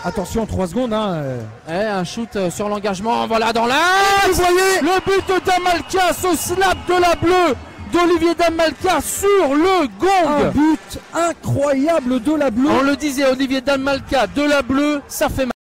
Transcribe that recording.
Attention, 3 secondes. Hein. Un shoot sur l'engagement, voilà dans la... Vous voyez le but d'Amalka, ce snap de la bleue d'Olivier Damalka sur le gong. Un but incroyable de la bleue. On le disait, Olivier Damalka de la bleue, ça fait mal.